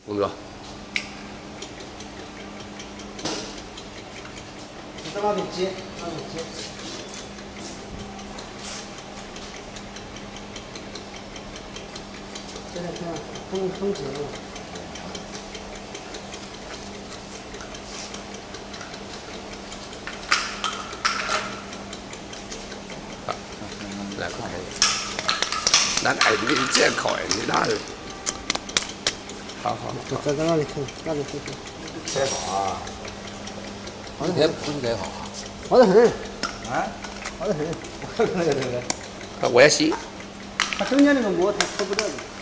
工作。 在那边接，那边接。现在看风直了。 来看那哎，你这口哎，你那，好。 在那里看，那里看。 太好啊！ 好的很，不是太好啊。 好的很。 啊， 好的很。 我看那个。 我也洗。 它中间那个膜它脱不掉的。